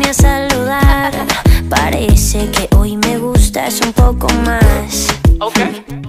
a saludar. Parece que hoy me gustas un poco más. Ok.